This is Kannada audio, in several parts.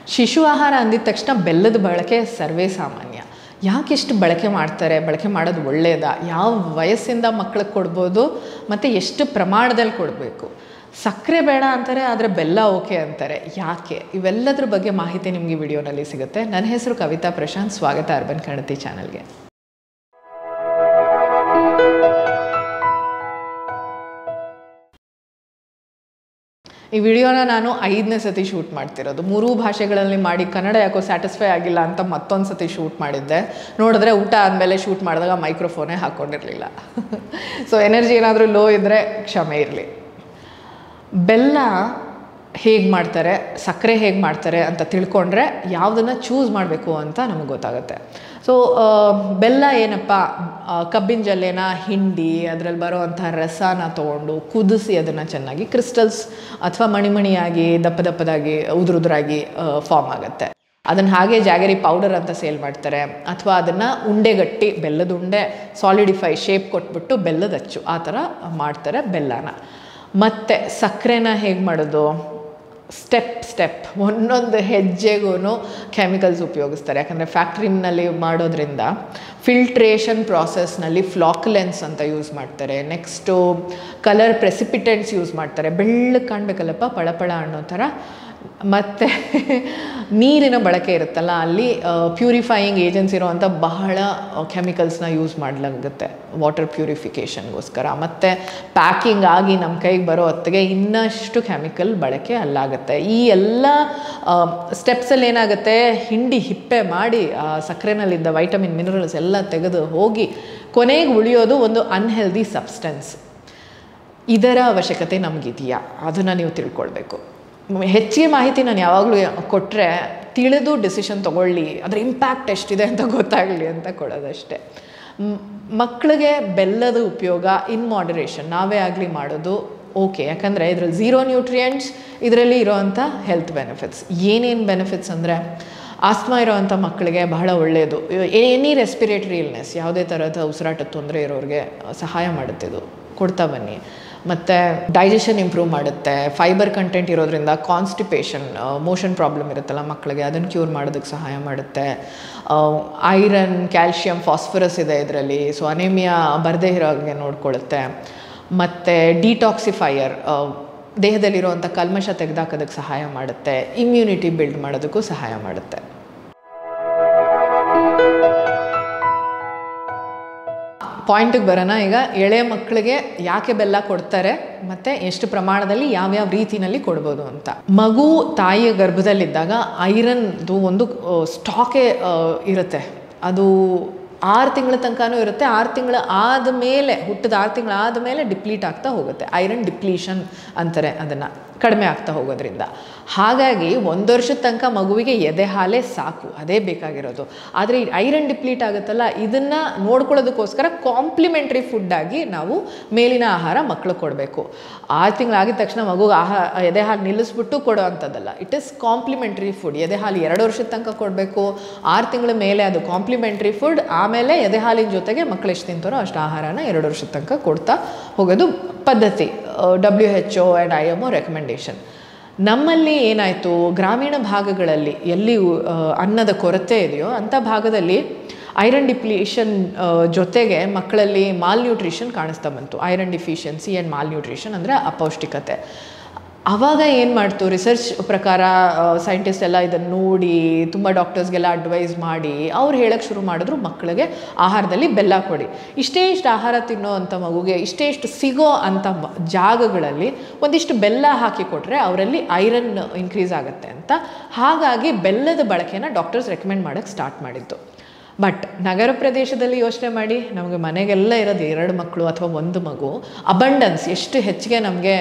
ಶಿಶು ಆಹಾರ ಅಂದಿದ ತಕ್ಷಣ ಬೆಲ್ಲದ ಬಳಕೆ ಸರ್ವೇ ಸಾಮಾನ್ಯ. ಯಾಕೆಷ್ಟು ಬಳಕೆ ಮಾಡ್ತಾರೆ, ಬಳಕೆ ಮಾಡೋದು ಒಳ್ಳೆಯದಾ, ಯಾವ ವಯಸ್ಸಿಂದ ಮಕ್ಕಳಿಗೆ ಕೊಡ್ಬೋದು ಮತ್ತು ಎಷ್ಟು ಪ್ರಮಾಣದಲ್ಲಿ ಕೊಡಬೇಕು. ಸಕ್ಕರೆ ಬೇಡ ಅಂತಾರೆ, ಆದರೆ ಬೆಲ್ಲ ಓಕೆ ಅಂತಾರೆ, ಯಾಕೆ? ಇವೆಲ್ಲದ್ರ ಬಗ್ಗೆ ಮಾಹಿತಿ ನಿಮಗೆ ವಿಡಿಯೋನಲ್ಲಿ ಸಿಗುತ್ತೆ. ನನ್ನ ಹೆಸರು ಕವಿತಾ ಪ್ರಶಾಂತ್, ಸ್ವಾಗತ ಅರ್ಬನ್ ಕನ್ನಡತಿ ಚಾನಲ್ಗೆ. ಈ ವಿಡಿಯೋನ ನಾನು 5ನೇ ಸತಿ ಶೂಟ್ ಮಾಡ್ತಿರೋದು. 3 ಭಾಷೆಗಳಲ್ಲಿ ಮಾಡಿ ಕನ್ನಡ ಯಾಕೋ ಸ್ಯಾಟಿಸ್ಫೈ ಆಗಿಲ್ಲ ಅಂತ ಮತ್ತೊಂದು ಸತಿ ಶೂಟ್ ಮಾಡಿದ್ದೆ. ನೋಡಿದ್ರೆ ಊಟ ಆದಮೇಲೆ ಶೂಟ್ ಮಾಡಿದಾಗ ಮೈಕ್ರೋಫೋನೇ ಹಾಕ್ಕೊಂಡಿರಲಿಲ್ಲ. ಸೊ ಎನರ್ಜಿ ಏನಾದರೂ ಲೋ ಇದ್ದರೆ ಕ್ಷಮೆ ಇರಲಿ. ಬೆಲ್ಲ ಹೇಗೆ ಮಾಡ್ತಾರೆ, ಸಕ್ಕರೆ ಹೇಗೆ ಮಾಡ್ತಾರೆ ಅಂತ ತಿಳ್ಕೊಂಡ್ರೆ ಯಾವುದನ್ನು ಚೂಸ್ ಮಾಡಬೇಕು ಅಂತ ನಮಗೆ ಗೊತ್ತಾಗುತ್ತೆ. ಸೊ ಬೆಲ್ಲ ಏನಪ್ಪ, ಕಬ್ಬಿನ ಜಲ್ಲೆನ ಹಿಂಡಿ ಅದರಲ್ಲಿ ಬರೋವಂಥ ರಸನ ತೊಗೊಂಡು ಕುದಿಸಿ ಅದನ್ನು ಚೆನ್ನಾಗಿ ಕ್ರಿಸ್ಟಲ್ಸ್ ಅಥವಾ ಮಣಿಮಣಿಯಾಗಿ ದಪ್ಪದಾಗಿ ಉದುರಾಗಿ ಫಾರ್ಮ್ ಆಗುತ್ತೆ. ಅದನ್ನು ಹಾಗೆ ಜಾಗರಿ ಪೌಡರ್ ಅಂತ ಸೇಲ್ ಮಾಡ್ತಾರೆ, ಅಥವಾ ಅದನ್ನು ಉಂಡೆಗಟ್ಟಿ ಬೆಲ್ಲದ ಉಂಡೆ ಸಾಲಿಡಿಫೈ ಶೇಪ್ ಕೊಟ್ಬಿಟ್ಟು ಬೆಲ್ಲದ ಅಚ್ಚು ಆ ಥರ ಮಾಡ್ತಾರೆ ಬೆಲ್ಲನ. ಮತ್ತು ಸಕ್ಕರೆನ ಹೇಗೆ ಮಾಡೋದು, ಸ್ಟೆಪ್ ಒಂದೊಂದು ಹೆಜ್ಜೆಗೂ ಕೆಮಿಕಲ್ಸ್ ಉಪಯೋಗಿಸ್ತಾರೆ. ಯಾಕಂದರೆ ಫ್ಯಾಕ್ಟ್ರಿನಲ್ಲಿ ಮಾಡೋದ್ರಿಂದ ಫಿಲ್ಟ್ರೇಷನ್ ಪ್ರಾಸೆಸ್ನಲ್ಲಿ ಫ್ಲಾಕ್ಲೆನ್ಸ್ ಅಂತ ಯೂಸ್ ಮಾಡ್ತಾರೆ. ನೆಕ್ಸ್ಟು ಕಲರ್ ಪ್ರೆಸಿಪಿಟೆಂಟ್ಸ್ ಯೂಸ್ ಮಾಡ್ತಾರೆ, ಬೆಳ್ಳಗೆ ಕಾಣಬೇಕಲ್ಲಪ್ಪ ಪಳಪಳ ಅನ್ನೋ ಥರ. ಮತ್ತು ನೀರಿನ ಬಳಕೆ ಇರುತ್ತಲ್ಲ, ಅಲ್ಲಿ ಪ್ಯೂರಿಫೈಯಿಂಗ್ ಏಜೆನ್ಸಿ ಇರೋವಂಥ ಬಹಳ ಕೆಮಿಕಲ್ಸ್ನ ಯೂಸ್ ಮಾಡಲಾಗುತ್ತೆ ವಾಟರ್ ಪ್ಯೂರಿಫಿಕೇಷನ್ಗೋಸ್ಕರ. ಮತ್ತು ಪ್ಯಾಕಿಂಗ್ ಆಗಿ ನಮ್ಮ ಕೈಗೆ ಬರೋ ಹೊತ್ತಿಗೆ ಇನ್ನಷ್ಟು ಕೆಮಿಕಲ್ ಬಳಕೆ ಅಲ್ಲಾಗುತ್ತೆ. ಈ ಎಲ್ಲ ಸ್ಟೆಪ್ಸಲ್ಲಿ ಏನಾಗುತ್ತೆ, ಹಿಂಡಿ ಹಿಪ್ಪೆ ಮಾಡಿ ಸಕ್ಕರೆನಲ್ಲಿದ್ದ ವೈಟಮಿನ್ ಮಿನರಲ್ಸ್ ಎಲ್ಲ ತೆಗೆದು ಹೋಗಿ ಕೊನೆಗೆ ಉಳಿಯೋದು ಒಂದು ಅನ್ಹೆಲ್ದಿ ಸಬ್ಸ್ಟೆನ್ಸ್. ಇದರ ಅವಶ್ಯಕತೆ ನಮಗಿದೆಯಾ, ಅದನ್ನು ನೀವು ತಿಳ್ಕೊಳ್ಬೇಕು. ಹೆಚ್ಚಿಗೆ ಮಾಹಿತಿ ನಾನು ಯಾವಾಗಲೂ ಕೊಟ್ಟರೆ ತಿಳಿದು ಡಿಸಿಷನ್ ತೊಗೊಳ್ಳಿ, ಅದರ ಇಂಪ್ಯಾಕ್ಟ್ ಎಷ್ಟಿದೆ ಅಂತ ಗೊತ್ತಾಗಲಿ ಅಂತ ಕೊಡೋದಷ್ಟೇ. ಮಕ್ಕಳಿಗೆ ಬೆಲ್ಲದ ಉಪಯೋಗ ಇನ್ ಮಾಡರೇಷನ್ ನಾವೇ ಆಗಲಿ ಮಾಡೋದು ಓಕೆ. ಯಾಕಂದರೆ ಇದರಲ್ಲಿ 0 ನ್ಯೂಟ್ರಿಯೆಂಟ್ಸ್, ಇದರಲ್ಲಿ ಇರೋವಂಥ ಹೆಲ್ತ್ ಬೆನಿಫಿಟ್ಸ್. ಏನೇನು ಬೆನಿಫಿಟ್ಸ್ ಅಂದರೆ, ಆಸ್ಮಾ ಇರೋವಂಥ ಮಕ್ಕಳಿಗೆ ಬಹಳ ಒಳ್ಳೆಯದು. ಎನಿ ರೆಸ್ಪಿರೇಟರಿ ಇಲ್ನೆಸ್, ಯಾವುದೇ ಥರದ ಉಸಿರಾಟದ ತೊಂದರೆ ಇರೋರಿಗೆ ಸಹಾಯ ಮಾಡುತ್ತೆ, ಇದು ಕೊಡ್ತಾ ಬನ್ನಿ. ಮತ್ತು ಡೈಜೆಷನ್ ಇಂಪ್ರೂವ್ ಮಾಡುತ್ತೆ. ಫೈಬರ್ ಕಂಟೆಂಟ್ ಇರೋದ್ರಿಂದ ಕಾನ್ಸ್ಟಿಪೇಷನ್, ಮೋಷನ್ ಪ್ರಾಬ್ಲಮ್ ಇರುತ್ತಲ್ಲ ಮಕ್ಕಳಿಗೆ, ಅದನ್ನು ಕ್ಯೂರ್ ಮಾಡೋದಕ್ಕೆ ಸಹಾಯ ಮಾಡುತ್ತೆ. ಐರನ್, ಕ್ಯಾಲ್ಶಿಯಂ, ಫಾಸ್ಫರಸ್ ಇದೆ ಇದರಲ್ಲಿ, ಸೊ ಅನೇಮಿಯಾ ಬರದೇ ಇರೋ ಹಾಗೆ ನೋಡ್ಕೊಳ್ಳುತ್ತೆ. ಮತ್ತು ಡಿಟಾಕ್ಸಿಫೈಯರ್, ದೇಹದಲ್ಲಿರುವಂಥ ಕಲ್ಮಶ ತೆಗೆದಾಕೋದಕ್ಕೆ ಸಹಾಯ ಮಾಡುತ್ತೆ. ಇಮ್ಯುನಿಟಿ ಬಿಲ್ಡ್ ಮಾಡೋದಕ್ಕೂ ಸಹಾಯ ಮಾಡುತ್ತೆ. ಪಾಯಿಂಟಿಗೆ ಬರೋಣ ಈಗ. ಎಳೆ ಮಕ್ಕಳಿಗೆ ಯಾಕೆ ಬೆಲ್ಲ ಕೊಡ್ತಾರೆ ಮತ್ತು ಎಷ್ಟು ಪ್ರಮಾಣದಲ್ಲಿ ಯಾವ್ಯಾವ ರೀತಿಯಲ್ಲಿ ಕೊಡ್ಬೋದು ಅಂತ. ಮಗು ತಾಯಿಯ ಗರ್ಭದಲ್ಲಿದ್ದಾಗ ಐರನ್ದು ಒಂದು ಸ್ಟಾಕೇ ಇರುತ್ತೆ. ಅದು 6 ತಿಂಗಳ ತನಕನೂ ಇರುತ್ತೆ. 6 ತಿಂಗಳ ಆದಮೇಲೆ, ಹುಟ್ಟಿದ 6 ತಿಂಗಳ ಆದಮೇಲೆ ಡಿಪ್ಲೀಟ್ ಆಗ್ತಾ ಹೋಗುತ್ತೆ. ಐರನ್ ಡಿಪ್ಲೀಷನ್ ಅಂತಾರೆ ಅದನ್ನು, ಕಡಿಮೆ ಆಗ್ತಾ ಹೋಗೋದ್ರಿಂದ. ಹಾಗಾಗಿ 1 ವರ್ಷದ ತನಕ ಮಗುವಿಗೆ ಎದೆ ಹಾಲೇ ಸಾಕು, ಅದೇ ಬೇಕಾಗಿರೋದು. ಆದರೆ ಈ ಐರನ್ ಡಿಪ್ಲೀಟ್ ಆಗುತ್ತಲ್ಲ, ಇದನ್ನು ನೋಡ್ಕೊಳ್ಳೋದಕ್ಕೋಸ್ಕರ ಕಾಂಪ್ಲಿಮೆಂಟ್ರಿ ಫುಡ್ಡಾಗಿ ನಾವು ಮೇಲಿನ ಆಹಾರ ಮಕ್ಕಳು ಕೊಡಬೇಕು. 6 ತಿಂಗಳಾಗಿದ ತಕ್ಷಣ ಮಗುಗೆ ಎದೆ ಹಾಲು ನಿಲ್ಲಿಸ್ಬಿಟ್ಟು ಕೊಡೋ ಅಂಥದ್ದಲ್ಲ. It is complementary food. ಎದೆ ಹಾಲು 2 ವರ್ಷದ ತನಕ ಕೊಡಬೇಕು. 6 ತಿಂಗಳ ಮೇಲೆ ಅದು ಕಾಂಪ್ಲಿಮೆಂಟ್ರಿ ಫುಡ್. ಆಮೇಲೆ ಎದೆ ಹಾಲಿನ ಜೊತೆಗೆ ಮಕ್ಕಳು ಎಷ್ಟು ತಿಂತಾರೋ ಅಷ್ಟು ಆಹಾರನ 2 ವರ್ಷದ ತನಕ ಕೊಡ್ತಾ ಹೋಗೋದು ಪದ್ಧತಿ. WHO and IMO recommendation. ನಮ್ಮಲ್ಲಿ ಏನಾಯಿತು, ಗ್ರಾಮೀಣ ಭಾಗಗಳಲ್ಲಿ ಎಲ್ಲಿ ಅನ್ನದ ಕೊರತೆ ಇದೆಯೋ ಅಂಥ ಭಾಗದಲ್ಲಿ ಐರನ್ ಡಿಪ್ಲೀಷನ್ ಜೊತೆಗೆ ಮಕ್ಕಳಲ್ಲಿ ಮಾಲ್ನ್ಯೂಟ್ರಿಷನ್ ಕಾಣಿಸ್ತಾ ಬಂತು. ಐರನ್ ಡಿಫಿಷಿಯನ್ಸಿ ಆ್ಯಂಡ್ ಮಾಲ್ನ್ಯೂಟ್ರಿಷನ್ ಅಂದರೆ ಅಪೌಷ್ಟಿಕತೆ. ಆವಾಗ ಏನು ಮಾಡ್ತು, ರಿಸರ್ಚ್ ಪ್ರಕಾರ ಸೈಂಟಿಸ್ಟ್ ಎಲ್ಲ ಇದನ್ನು ನೋಡಿ ತುಂಬ ಡಾಕ್ಟರ್ಸ್ಗೆಲ್ಲ ಅಡ್ವೈಸ್ ಮಾಡಿ ಅವ್ರು ಹೇಳೋಕ್ಕೆ ಶುರು ಮಾಡಿದ್ರು, ಮಕ್ಕಳಿಗೆ ಆಹಾರದಲ್ಲಿ ಬೆಲ್ಲ ಕೊಡಿ. ಇಷ್ಟು ಆಹಾರ ತಿನ್ನೋ ಅಂಥ ಮಗುಗೆ ಇಷ್ಟು ಸಿಗೋ ಅಂಥ ಜಾಗಗಳಲ್ಲಿ ಒಂದಿಷ್ಟು ಬೆಲ್ಲ ಹಾಕಿ ಕೊಟ್ಟರೆ ಅವರಲ್ಲಿ ಐರನ್ ಇನ್ಕ್ರೀಸ್ ಆಗುತ್ತೆ ಅಂತ. ಹಾಗಾಗಿ ಬೆಲ್ಲದ ಬಳಕೆನ ಡಾಕ್ಟರ್ಸ್ ರೆಕಮೆಂಡ್ ಮಾಡೋಕ್ಕೆ ಸ್ಟಾರ್ಟ್ ಮಾಡಿದ್ದು. ಬಟ್ ನಗರ ಪ್ರದೇಶದಲ್ಲಿ ಯೋಚನೆ ಮಾಡಿ, ನಮಗೆ ಮನೆಗೆಲ್ಲ ಇರೋದು 2 ಮಕ್ಕಳು ಅಥವಾ 1 ಮಗು, ಅಬಂಡೆನ್ಸ್ ಎಷ್ಟು ಹೆಚ್ಚಿಗೆ ನಮಗೆ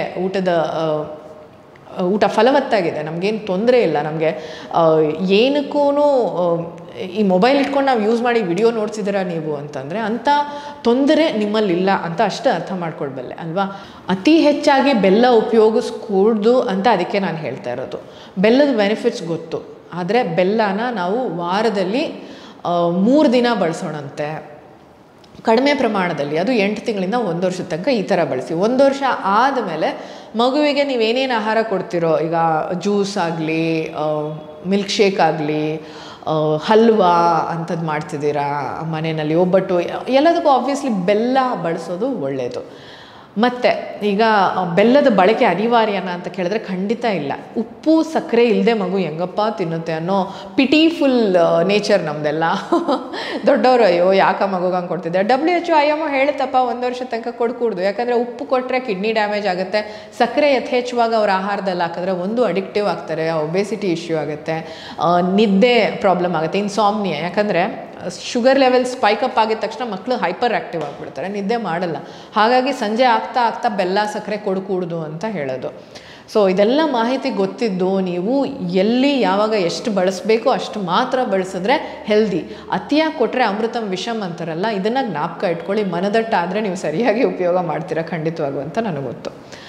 ಊಟ ಫಲವತ್ತಾಗಿದೆ, ನಮಗೇನು ತೊಂದರೆ ಇಲ್ಲ. ನಮಗೆ ಏನಕ್ಕೂ ಈ ಮೊಬೈಲ್ ಇಟ್ಕೊಂಡು ನಾವು ಯೂಸ್ ಮಾಡಿ ವಿಡಿಯೋ ನೋಡ್ತಿದ್ದೀರಾ ನೀವು ಅಂತಂದರೆ ಅಂಥ ತೊಂದರೆ ನಿಮ್ಮಲ್ಲಿಲ್ಲ ಅಂತ ಅಷ್ಟು ಅರ್ಥ ಮಾಡ್ಕೊಳ್ಬಲ್ಲೆ ಅಲ್ವಾ. ಅತಿ ಹೆಚ್ಚಾಗಿ ಬೆಲ್ಲ ಉಪಯೋಗಿಸ್ಕೂಡ್ದು ಅಂತ ಅದಕ್ಕೆ ನಾನು ಹೇಳ್ತಾ ಇರೋದು. ಬೆಲ್ಲದ ಬೆನಿಫಿಟ್ಸ್ ಗೊತ್ತು, ಆದರೆ ಬೆಲ್ಲನ ನಾವು ವಾರದಲ್ಲಿ 3 ದಿನ ಬಳಸೋಣಂತೆ, ಕಡಿಮೆ ಪ್ರಮಾಣದಲ್ಲಿ. ಅದು 8 ತಿಂಗಳಿಂದ 1 ವರ್ಷದ ತನಕ ಈ ಥರ ಬಳಸಿ. 1 ವರ್ಷ ಆದಮೇಲೆ ಮಗುವಿಗೆ ನೀವೇನೇನು ಆಹಾರ ಕೊಡ್ತಿರೋ, ಈಗ ಜ್ಯೂಸ್ ಆಗಲಿ ಮಿಲ್ಕ್ ಶೇಕ್ ಆಗಲಿ, ಹಲ್ವಾ ಅಂಥದ್ದು ಮಾಡ್ತಿದ್ದೀರಾ ಮನೆಯಲ್ಲಿ, ಒಬ್ಬಟ್ಟು, ಎಲ್ಲದಕ್ಕೂ ಆಬ್ವಿಯಸ್ಲಿ ಬೆಲ್ಲ ಬಳಸೋದು ಒಳ್ಳೆಯದು. ಮತ್ತು ಈಗ ಬೆಲ್ಲದ ಬಳಕೆ ಅನಿವಾರ್ಯನ ಅಂತ ಕೇಳಿದ್ರೆ ಖಂಡಿತ ಇಲ್ಲ. ಉಪ್ಪು ಸಕ್ಕರೆ ಇಲ್ಲದೆ ಮಗು ಹೆಂಗಪ್ಪ ತಿನ್ನುತ್ತೆ ಅನ್ನೋ ಪಿಟಿಫುಲ್ ನೇಚರ್ ನಮ್ಮದೆಲ್ಲ. ದೊಡ್ಡವರು ಅಯ್ಯೋ ಯಾಕ ಮಗುಗೆ ಹಂಗೆ ಕೊಡ್ತಿದ್ದೆ. WHO IMO ಹೇಳುತ್ತಪ್ಪ 1 ವರ್ಷದ ತನಕ ಕೊಡ್ಕೂಡ್ದು, ಯಾಕಂದರೆ ಉಪ್ಪು ಕೊಟ್ಟರೆ ಕಿಡ್ನಿ ಡ್ಯಾಮೇಜ್ ಆಗುತ್ತೆ. ಸಕ್ಕರೆ ಯಥೇಚ್ಛವಾಗಿ ಅವ್ರ ಆಹಾರದಲ್ಲಿ ಹಾಕಿದ್ರೆ ಒಂದು ಅಡಿಕ್ಟಿವ್ ಆಗ್ತಾರೆ, ಒಬೆಸಿಟಿ ಇಶ್ಯೂ ಆಗುತ್ತೆ, ನಿದ್ದೆ ಪ್ರಾಬ್ಲಮ್ ಆಗುತ್ತೆ, ಇನ್ಸಾಮ್ನಿಯಾ. ಯಾಕಂದರೆ ಶುಗರ್ ಲೆವೆಲ್ ಸ್ಪೈಕಪ್ ಆಗಿದ ತಕ್ಷಣ ಮಕ್ಕಳು ಹೈಪರ್ ಆ್ಯಕ್ಟಿವ್ ಆಗಿಬಿಡ್ತಾರೆ, ನಿದ್ದೆ ಮಾಡಲ್ಲ. ಹಾಗಾಗಿ ಸಂಜೆ ಆಗ್ತಾ ಆಗ್ತಾ ಬೆಲ್ಲ ಸಕ್ಕರೆ ಕೊಡ್ಕೂಡ್ದು ಅಂತ ಹೇಳೋದು. ಸೊ ಇದೆಲ್ಲ ಮಾಹಿತಿ ಗೊತ್ತಿದ್ದು ನೀವು ಎಲ್ಲಿ ಯಾವಾಗ ಎಷ್ಟು ಬಳಸಬೇಕೋ ಅಷ್ಟು ಮಾತ್ರ ಬಳಸಿದ್ರೆ ಹೆಲ್ದಿ. ಅತಿಯಾಗಿ ಕೊಟ್ಟರೆ ಅಮೃತಂ ವಿಷಮ್ ಅಂತಾರಲ್ಲ, ಇದನ್ನು ಜ್ಞಾಪಕ ಇಟ್ಕೊಳ್ಳಿ. ಮನದಟ್ಟಾದರೆ ನೀವು ಸರಿಯಾಗಿ ಉಪಯೋಗ ಮಾಡ್ತೀರಾ ಖಂಡಿತವಾಗೂ ಅಂತ ನನಗೆ ಗೊತ್ತು.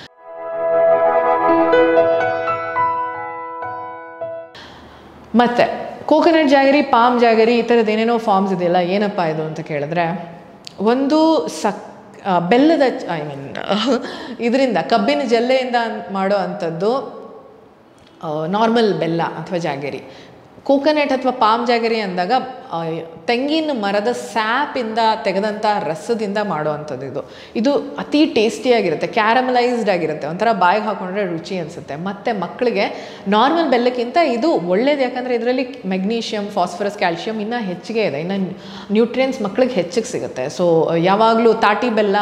ಮತ್ತು ಕೋಕೋನಟ್ ಜಾಗರಿ, ಪಾಮ್ ಜಾಗರಿ, ಈ ಥರದ್ದು ಏನೇನೋ ಫಾರ್ಮ್ಸ್ ಇದೆಯಲ್ಲ, ಏನಪ್ಪ ಇದು ಅಂತ ಕೇಳಿದ್ರೆ, ಒಂದು ಬೆಲ್ಲದ ಇದರಿಂದ ಕಬ್ಬಿನ ಜಲ್ಲೆಯಿಂದ ಮಾಡೋ ಅಂಥದ್ದು ನಾರ್ಮಲ್ ಬೆಲ್ಲ ಅಥವಾ ಜಾಗರಿ. ಕೋಕೋನಟ್ ಅಥವಾ ಪಾಮ್ ಜಾಗರಿ ಅಂದಾಗ ತೆಂಗಿನ ಮರದ ಸ್ಯಾಪಿಂದ ತೆಗೆದಂಥ ರಸದಿಂದ ಮಾಡುವಂಥದ್ದು. ಇದು ಅತಿ ಟೇಸ್ಟಿಯಾಗಿರುತ್ತೆ, ಕ್ಯಾರಮಲೈಸ್ಡ್ ಆಗಿರುತ್ತೆ, ಒಂಥರ ಬಾಯಿಗೆ ಹಾಕೊಂಡ್ರೆ ರುಚಿ ಅನಿಸುತ್ತೆ. ಮತ್ತು ಮಕ್ಕಳಿಗೆ ನಾರ್ಮಲ್ ಬೆಲ್ಲಕ್ಕಿಂತ ಇದು ಒಳ್ಳೇದು, ಯಾಕಂದರೆ ಇದರಲ್ಲಿ ಮೆಗ್ನೀಷಿಯಮ್, ಫಾಸ್ಫರಸ್, ಕ್ಯಾಲ್ಶಿಯಮ್ ಇನ್ನೂ ಹೆಚ್ಚಿಗೆ ಇದೆ, ಇನ್ನು ನ್ಯೂಟ್ರಿಯೆಂಟ್ಸ್ ಮಕ್ಕಳಿಗೆ ಹೆಚ್ಚಿಗೆ ಸಿಗುತ್ತೆ. ಸೊ ಯಾವಾಗಲೂ ತಾಟಿ ಬೆಲ್ಲ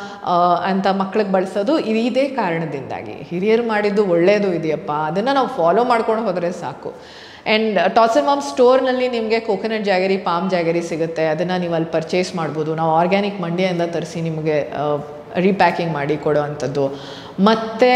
ಅಂತ ಮಕ್ಕಳಿಗೆ ಬಳಸೋದು ಇದೇ ಕಾರಣದಿಂದಾಗಿ. ಹಿರಿಯರು ಮಾಡಿದ್ದು ಒಳ್ಳೆಯದು ಇದೆಯಪ್ಪ, ಅದನ್ನು ನಾವು ಫಾಲೋ ಮಾಡ್ಕೊಂಡು ಹೋದರೆ ಸಾಕು. ಆ್ಯಂಡ್ ಟಾಸರ್ ಮಾಮ್ ಸ್ಟೋರ್ನಲ್ಲಿ ನಿಮಗೆ ಕೋಕೋನಟ್ ಜಾಗರಿ, ಪಾಮ್ ಜಾಗರಿ ಸಿಗುತ್ತೆ, ಅದನ್ನು ನೀವು ಅಲ್ಲಿ ಪರ್ಚೇಸ್ ಮಾಡ್ಬೋದು. ನಾವು ಆರ್ಗ್ಯಾನಿಕ್ ಮಂಡ್ಯದಿಂದ ತರಿಸಿ ನಿಮಗೆ ರೀಪ್ಯಾಕಿಂಗ್ ಮಾಡಿ ಕೊಡೋ ಅಂಥದ್ದು. ಮತ್ತು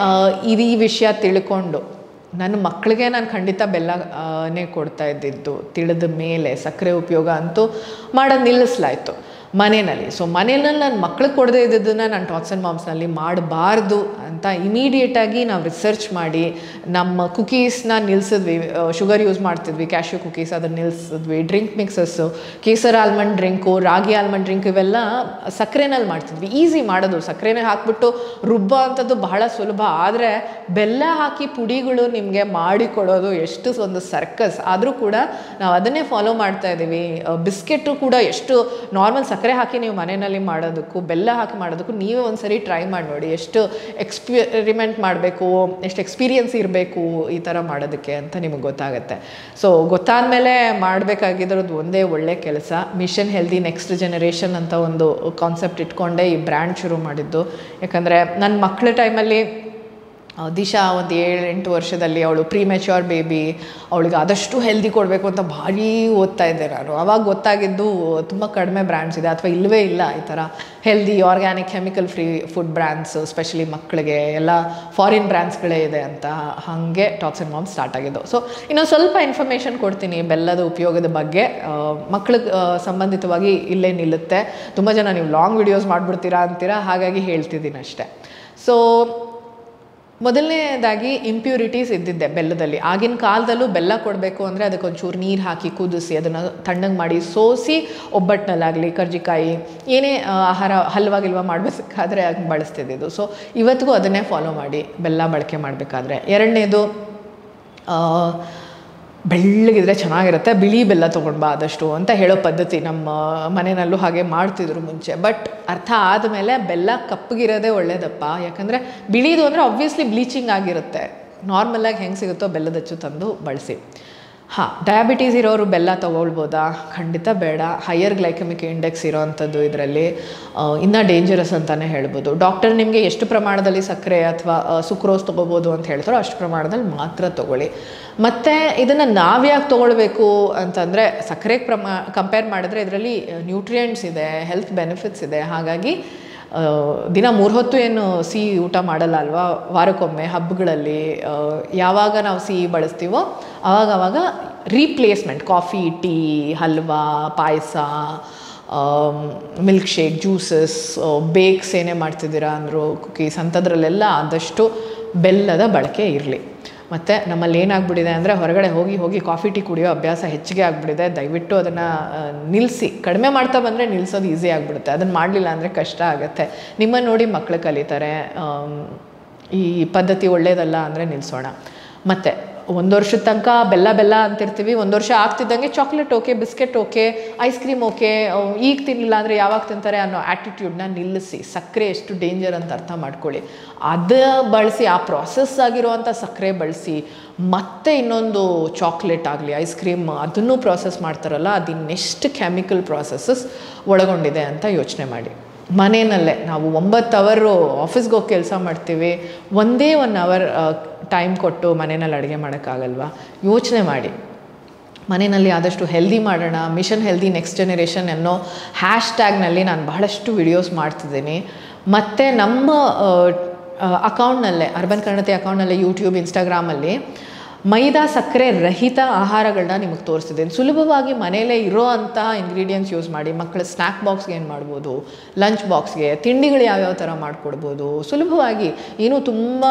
ಈ ವಿಷಯ ತಿಳ್ಕೊಂಡು ನನ್ನ ಮಕ್ಕಳಿಗೆ ನಾನು ಖಂಡಿತ ಬೆಲ್ಲನೇ ಕೊಡ್ತಾ ಇದ್ದಿದ್ದು ತಿಳಿದ ಮೇಲೆ ಸಕ್ಕರೆ ಉಪಯೋಗ ಅಂತೂ ಮಾಡೋದು ನಿಲ್ಲಿಸಲಾಯಿತು ಮನೆಯಲ್ಲಿ. ಸೊ ಮನೆಯಲ್ಲಿ ನನ್ನ ಮಕ್ಳಿಗೆ ಕೊಡದೇ ಇದ್ದದನ್ನು ನಾನು ಟಾಟ್ಸ್ ಆ್ಯಂಡ್ ಮಾಮ್ಸ್ನಲ್ಲಿ ಮಾಡಬಾರ್ದು ಅಂತ ಇಮಿಡಿಯೇಟಾಗಿ ನಾವು ರಿಸರ್ಚ್ ಮಾಡಿ ನಮ್ಮ ಕುಕೀಸ್ನ ನಿಲ್ಲಿಸಿದ್ವಿ. ಶುಗರ್ ಯೂಸ್ ಮಾಡ್ತಿದ್ವಿ, ಕ್ಯಾಶ್ಯೂ ಕುಕೀಸ್, ಅದನ್ನು ನಿಲ್ಲಿಸಿದ್ವಿ. Drink mixes, Kesar almond drink, ragi almond drink, ಇವೆಲ್ಲ ಸಕ್ಕರೆನಲ್ಲಿ ಮಾಡ್ತಿದ್ವಿ. ಈಸಿ ಮಾಡೋದು, ಸಕ್ಕರೆನೇ ಹಾಕಿಬಿಟ್ಟು ರುಬ್ಬೋ ಅಂಥದ್ದು ಬಹಳ ಸುಲಭ. ಆದರೆ ಬೆಲ್ಲ ಹಾಕಿ ಪುಡಿಗಳು ನಿಮಗೆ ಮಾಡಿಕೊಡೋದು ಎಷ್ಟು ಒಂದು ಸರ್ಕಸ್. ಆದರೂ ಕೂಡ ನಾವು ಅದನ್ನೇ ಫಾಲೋ ಮಾಡ್ತಾ ಇದ್ದೀವಿ. ಬಿಸ್ಕೆಟು ಕೂಡ ಎಷ್ಟು ನಾರ್ಮಲ್ ಸಕ್ಕರೆ ಹಾಕಿ ನೀವು ಮನೆಯಲ್ಲಿ ಮಾಡೋದಕ್ಕೂ ಬೆಲ್ಲ ಹಾಕಿ ಮಾಡೋದಕ್ಕೂ ನೀವೇ ಒಂದು ಸರಿ ಟ್ರೈ ಮಾಡಿ ನೋಡಿ, ಎಷ್ಟು ಎಕ್ಸ್ಪೆರಿಮೆಂಟ್ ಮಾಡಬೇಕು, ಎಷ್ಟು ಎಕ್ಸ್ಪೀರಿಯನ್ಸ್ ಇರಬೇಕು ಈ ಥರ ಮಾಡೋದಕ್ಕೆ ಅಂತ ನಿಮಗೆ ಗೊತ್ತಾಗುತ್ತೆ. ಸೊ ಗೊತ್ತಾದ ಮೇಲೆ ಮಾಡಬೇಕಾಗಿರೋದು ಒಂದೇ ಒಳ್ಳೆ ಕೆಲಸ. ಮಿಷನ್ ಹೆಲ್ದಿ ನೆಕ್ಸ್ಟ್ ಜನರೇಷನ್ ಅಂತ ಒಂದು ಕಾನ್ಸೆಪ್ಟ್ ಇಟ್ಕೊಂಡೆ ಈ ಬ್ರ್ಯಾಂಡ್ ಶುರು ಮಾಡಿದ್ದು. ಯಾಕಂದರೆ ನನ್ನ ಮಕ್ಕಳ ಟೈಮಲ್ಲಿ ದಿಶಾ ಒಂದು 7-8 ವರ್ಷದಲ್ಲಿ ಅವಳು ಪ್ರೀಮೆಚ್ಯೂರ್ ಬೇಬಿ, ಅವಳಿಗೆ ಆದಷ್ಟು ಹೆಲ್ದಿ ಕೊಡಬೇಕು ಅಂತ ಭಾರಿ ಓದ್ತಾ ಇದ್ದೆ ನಾನು. ಆವಾಗ ಗೊತ್ತಾಗಿದ್ದು ತುಂಬ ಕಡಿಮೆ ಬ್ರ್ಯಾಂಡ್ಸ್ ಇದೆ ಅಥವಾ ಇಲ್ಲವೇ ಇಲ್ಲ ಈ ಥರ healthy organic chemical free food brands, specially ಮಕ್ಕಳಿಗೆ ಎಲ್ಲ ಫಾರಿನ್ ಬ್ರ್ಯಾಂಡ್ಸ್ಗಳೇ ಇದೆ ಅಂತ. ಹಾಗೆ ಟಾಟ್ಸ್ ಆ್ಯಂಡ್ ಮಾಮ್ಸ್ ಸ್ಟಾರ್ಟ್ ಆಗಿದ್ದು. ಸೊ ಇನ್ನೊಂದು ಸ್ವಲ್ಪ ಇನ್ಫಾರ್ಮೇಷನ್ ಕೊಡ್ತೀನಿ ಬೆಲ್ಲದ ಉಪಯೋಗದ ಬಗ್ಗೆ. ಮಕ್ಕಳಿಗೆ ಸಂಬಂಧಿತವಾಗಿ ಇಲ್ಲೇ ನಿಲ್ಲುತ್ತೆ. ತುಂಬ ಜನ ನೀವು ಲಾಂಗ್ ವಿಡಿಯೋಸ್ ಮಾಡಿಬಿಡ್ತೀರಾ ಅಂತೀರಾ, ಹಾಗಾಗಿ ಹೇಳ್ತಿದ್ದೀನಿ ಅಷ್ಟೇ. ಸೊ ಮೊದಲನೇದಾಗಿ ಇಂಪ್ಯೂರಿಟೀಸ್ ಇದ್ದಿದ್ದೆ ಬೆಲ್ಲದಲ್ಲಿ. ಆಗಿನ ಕಾಲದಲ್ಲೂ ಬೆಲ್ಲ ಕೊಡಬೇಕು ಅಂದರೆ ಅದಕ್ಕೊಂಚೂರು ನೀರು ಹಾಕಿ ಕುದಿಸಿ ಅದನ್ನು ತಣ್ಣಗೆ ಮಾಡಿ ಸೋಸಿ ಒಬ್ಬಟ್ಟಿನಲ್ಲಾಗಲಿ ಕರ್ಜಿಕಾಯಿ ಏನೇ ಆಹಾರ ಹಲ್ವಾಗಿಲ್ವ ಮಾಡಬೇಕಾದ್ರೆ ಆಗ ಬಳಸ್ತಿದ್ದಿದ್ದು. ಸೊ ಇವತ್ತಿಗೂ ಅದನ್ನೇ ಫಾಲೋ ಮಾಡಿ ಬೆಲ್ಲ ಬಳಕೆ ಮಾಡಬೇಕಾದ್ರೆ. ಎರಡನೇದು ಬೆಳ್ಳಗಿದ್ರೆ ಚೆನ್ನಾಗಿರುತ್ತೆ, ಬಿಳಿ ಬೆಲ್ಲ ತೊಗೊಂಡು ಬಾ ಆದಷ್ಟು ಅಂತ ಹೇಳೋ ಪದ್ಧತಿ ನಮ್ಮ ಮನೆಯಲ್ಲೂ ಹಾಗೆ ಮಾಡ್ತಿದ್ರು ಮುಂಚೆ. ಬಟ್ ಅರ್ಥ ಆದಮೇಲೆ ಬೆಲ್ಲ ಕಪ್ಪಗಿರೋದೇ ಒಳ್ಳೇದಪ್ಪ, ಯಾಕಂದರೆ ಬಿಳಿದು ಅಂದರೆ ಆಬ್ವಿಯಸ್ಲಿ ಬ್ಲೀಚಿಂಗ್ ಆಗಿರುತ್ತೆ. ನಾರ್ಮಲಾಗಿ ಹೆಂಗೆ ಸಿಗುತ್ತೋ ಬೆಲ್ಲದಚ್ಚು ತಂದು ಬಳಸಿ. ಡಯಾಬಿಟೀಸ್ ಇರೋರು ಬೆಲ್ಲ ತೊಗೊಳ್ಬೋದಾ? ಖಂಡಿತ ಬೇಡ. ಹೈಯರ್ ಗ್ಲೈಕಮಿಕ್ ಇಂಡೆಕ್ಸ್ ಇರೋ ಅಂಥದ್ದು ಇದರಲ್ಲಿ ಇನ್ನೂ ಡೇಂಜರಸ್ ಅಂತಲೇ ಹೇಳ್ಬೋದು. ಡಾಕ್ಟರ್ ನಿಮಗೆ ಎಷ್ಟು ಪ್ರಮಾಣದಲ್ಲಿ ಸಕ್ಕರೆ ಅಥವಾ ಸುಕ್ರೋಸ್ ತೊಗೋಬೋದು ಅಂತ ಹೇಳ್ತಾರೋ ಅಷ್ಟು ಪ್ರಮಾಣದಲ್ಲಿ ಮಾತ್ರ ತೊಗೊಳ್ಳಿ. ಮತ್ತು ಇದನ್ನು ನಾವ್ಯಾಕೆ ತೊಗೊಳ್ಬೇಕು ಅಂತಂದರೆ ಸಕ್ಕರೆಗೆ ಕಂಪೇರ್ ಮಾಡಿದ್ರೆ ಇದರಲ್ಲಿ ನ್ಯೂಟ್ರಿಯೆಂಟ್ಸ್ ಇದೆ, ಹೆಲ್ತ್ ಬೆನಿಫಿಟ್ಸ್ ಇದೆ. ಹಾಗಾಗಿ ದಿನ 3 ಹೊತ್ತು ಏನು ಸಿಹಿ ಊಟ ಮಾಡಲ್ಲ ಅಲ್ವಾ, ವಾರಕ್ಕೊಮ್ಮೆ ಹಬ್ಬಗಳಲ್ಲಿ ಯಾವಾಗ ನಾವು ಸಿಹಿ ಬಳಸ್ತೀವೋ ಆವಾಗವಾಗ ರೀಪ್ಲೇಸ್ಮೆಂಟ್ ಕಾಫಿ, ಟೀ, ಹಲ್ವಾ, ಪಾಯಸ, ಮಿಲ್ಕ್ ಶೇಕ್, ಜ್ಯೂಸಸ್, ಬೇಕ್ಸ್ ಏನೇ ಮಾಡ್ತಿದ್ದೀರಾ ಅಂದರು, ಕುಕೀಸ್ ಅಂಥದ್ರಲ್ಲೆಲ್ಲ ಆದಷ್ಟು ಬೆಲ್ಲದ ಬಳಕೆ ಇರಲಿ. ಮತ್ತು ನಮ್ಮಲ್ಲಿ ಏನಾಗ್ಬಿಟ್ಟಿದೆ ಅಂದರೆ ಹೊರಗಡೆ ಹೋಗಿ ಕಾಫಿ ಟೀ ಕುಡಿಯೋ ಅಭ್ಯಾಸ ಹೆಚ್ಚಿಗೆ ಆಗಿಬಿಟ್ಟಿದೆ. ದಯವಿಟ್ಟು ಅದನ್ನು ನಿಲ್ಲಿಸಿ. ಕಡಿಮೆ ಮಾಡ್ತಾ ಬಂದರೆ ನಿಲ್ಲಿಸೋದು ಈಸಿ ಆಗಿಬಿಡುತ್ತೆ. ಅದನ್ನು ಮಾಡಲಿಲ್ಲ ಅಂದರೆ ಕಷ್ಟ ಆಗುತ್ತೆ. ನಿಮ್ಮನ್ನು ನೋಡಿ ಮಕ್ಕಳು ಕಲಿತಾರೆ. ಈ ಪದ್ಧತಿ ಒಳ್ಳೆಯದಲ್ಲ ಅಂದರೆ ನಿಲ್ಲಿಸೋಣ. ಮತ್ತು ಒಂದು ವರ್ಷದ ತನಕ ಬೆಲ್ಲ ಅಂತಿರ್ತೀವಿ, ಒಂದು ವರ್ಷ ಆಗ್ತಿದ್ದಂಗೆ chocolate okay, biscuit okay, ice cream okay, ಈಗ ತಿನ್ನಲಿಲ್ಲ ಅಂದರೆ ಯಾವಾಗ ತಿಂತಾರೆ ಅನ್ನೋ ಆ್ಯಟಿಟ್ಯೂಡ್ನ ನಿಲ್ಲಿಸಿ. ಸಕ್ಕರೆ ಎಷ್ಟು ಡೇಂಜರ್ ಅಂತ ಅರ್ಥ ಮಾಡ್ಕೊಳ್ಳಿ. ಅದು ಬಳಸಿ, ಆ ಪ್ರಾಸೆಸ್ ಆಗಿರುವಂಥ ಸಕ್ಕರೆ ಬಳಸಿ ಮತ್ತೆ ಇನ್ನೊಂದು ಚಾಕ್ಲೇಟ್ ಆಗಲಿ, ಐಸ್ ಕ್ರೀಮ್ ಅದನ್ನು ಪ್ರಾಸೆಸ್ ಮಾಡ್ತಾರಲ್ಲ, ಅದಿನ್ನೆಷ್ಟು ಕೆಮಿಕಲ್ ಪ್ರಾಸೆಸಸ್ ಒಳಗೊಂಡಿದೆ ಅಂತ ಯೋಚನೆ ಮಾಡಿ. ಮನೆಯಲ್ಲೇ ನಾವು 9 ಅವರು ಆಫೀಸ್ಗೆ ಹೋಗಿ ಕೆಲಸ ಮಾಡ್ತೀವಿ, ಒಂದೇ 1 ಅವರ್ ಟೈಮ್ ಕೊಟ್ಟು ಮನೆಯಲ್ಲಿ ಅಡುಗೆ ಮಾಡೋಕ್ಕಾಗಲ್ವಾ? ಯೋಚನೆ ಮಾಡಿ. ಮನೆಯಲ್ಲಿ ಆದಷ್ಟು ಹೆಲ್ದಿ ಮಾಡೋಣ. ಮಿಷನ್ ಹೆಲ್ದಿ ನೆಕ್ಸ್ಟ್ ಜನರೇಷನ್ ಅನ್ನೋ ಹ್ಯಾಶ್ಟ್ಯಾಗ್ನಲ್ಲಿ ನಾನು ಬಹಳಷ್ಟು ವಿಡಿಯೋಸ್ ಮಾಡ್ತಿದ್ದೀನಿ. ಮತ್ತು ನಮ್ಮ ಅಕೌಂಟ್ನಲ್ಲೇ, ಅರ್ಬನ್ ಕನ್ನಡತಿ ಅಕೌಂಟ್ನಲ್ಲೇ, ಯೂಟ್ಯೂಬ್, ಇನ್ಸ್ಟಾಗ್ರಾಮಲ್ಲಿ ಮೈದಾ ಸಕ್ಕರೆ ರಹಿತ ಆಹಾರಗಳನ್ನ ನಿಮಗೆ ತೋರಿಸ್ತಿದ್ದೀನಿ. ಸುಲಭವಾಗಿ ಮನೆಯಲ್ಲೇ ಇರೋ ಅಂತಹ ಇಂಗ್ರೀಡಿಯೆಂಟ್ಸ್ ಯೂಸ್ ಮಾಡಿ ಮಕ್ಕಳ ಸ್ನ್ಯಾಕ್ ಬಾಕ್ಸ್ಗೆ ಏನು ಮಾಡ್ಬೋದು, ಲಂಚ್ ಬಾಕ್ಸ್ಗೆ ತಿಂಡಿಗಳು ಯಾವ್ಯಾವ ಥರ ಮಾಡಿಕೊಡ್ಬೋದು ಸುಲಭವಾಗಿ. ಏನೂ ತುಂಬ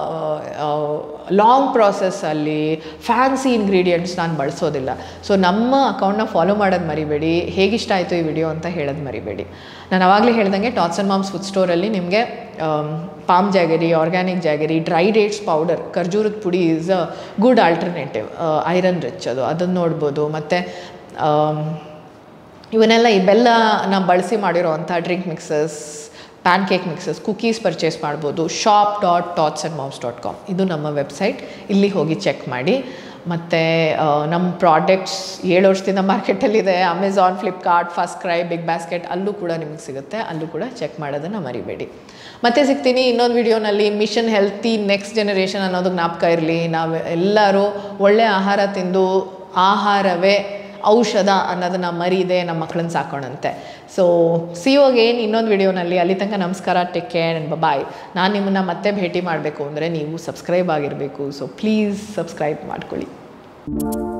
ಲಾಂಗ್ ಪ್ರಾಸೆಸ್ಸಲ್ಲಿ ಫ್ಯಾನ್ಸಿ ಇಂಗ್ರೀಡಿಯೆಂಟ್ಸ್ ನಾನು ಬಳಸೋದಿಲ್ಲ. ಸೊ ನಮ್ಮ ಅಕೌಂಟ್ನ ಫಾಲೋ ಮಾಡೋದು ಮರಿಬೇಡಿ. ಹೇಗಿಷ್ಟ ಆಯಿತು ಈ ವಿಡಿಯೋ ಅಂತ ಹೇಳೋದು ಮರಿಬೇಡಿ. ನಾನು ಆವಾಗಲೇ ಹೇಳ್ದಂಗೆ ಟಾಟ್ಸ್ ಆ್ಯಂಡ್ ಮಾಮ್ಸ್ ಫುಡ್ ಸ್ಟೋರಲ್ಲಿ ನಿಮಗೆ palm jaggery, organic jaggery, dry dates powder, ಖರ್ಜೂರದ ಪುಡಿ is a good alternative, iron rich ಅದನ್ನು ನೋಡ್ಬೋದು. ಮತ್ತು ಇವನ್ನೆಲ್ಲ ಈ ಬೆಲ್ಲನ ಬಳಸಿ ಮಾಡಿರೋವಂಥ drink mixes, pancake mixes, cookies purchase ಮಾಡ್ಬೋದು. shop.totsandmoms.com ಇದು ನಮ್ಮ ವೆಬ್ಸೈಟ್. ಇಲ್ಲಿ ಹೋಗಿ ಚೆಕ್ ಮಾಡಿ. ಮತ್ತು ನಮ್ಮ ಪ್ರಾಡಕ್ಟ್ಸ್ 7 ವರ್ಷದಿಂದ ಮಾರ್ಕೆಟಲ್ಲಿದೆ. Amazon, Flipkart, FirstCry, BigBasket ಅಲ್ಲೂ ಕೂಡ ನಿಮಗೆ ಸಿಗುತ್ತೆ. ಅಲ್ಲೂ ಕೂಡ ಚೆಕ್ ಮಾಡೋದನ್ನು ಮರಿಬೇಡಿ. ಮತ್ತೆ ಸಿಗ್ತೀನಿ ಇನ್ನೊಂದು ವಿಡಿಯೋನಲ್ಲಿ. ಮಿಷನ್ ಹೆಲ್ತಿ ನೆಕ್ಸ್ಟ್ ಜನರೇಷನ್ ಅನ್ನೋದು ಜ್ಞಾಪಕ ಇರಲಿ. ನಾವು ಎಲ್ಲರೂ ಒಳ್ಳೆಯ ಆಹಾರ ತಿಂದು ಆಹಾರವೇ ಔಷಧ ಅನ್ನೋದನ್ನು ಮರೀದೆ ನಮ್ಮ ಮಕ್ಕಳನ್ನ ಸಾಕೋಣಂತೆ. ಸೊ ಸಿ ಯು ಅಗೇನ್ ಇನ್ನೊಂದು ವಿಡಿಯೋನಲ್ಲಿ. ಅಲ್ಲಿ ತನಕ ನಮಸ್ಕಾರ, ಟೇಕ್ ಕೇರ್ ಆ್ಯಂಡ್ ಬಾಯ್. ನಾನು ನಿಮ್ಮನ್ನು ಮತ್ತೆ ಭೇಟಿ ಮಾಡಬೇಕು ಅಂದರೆ ನೀವು ಸಬ್ಸ್ಕ್ರೈಬ್ ಆಗಿರಬೇಕು. ಸೊ ಪ್ಲೀಸ್ ಸಬ್ಸ್ಕ್ರೈಬ್ ಮಾಡ್ಕೊಳ್ಳಿ.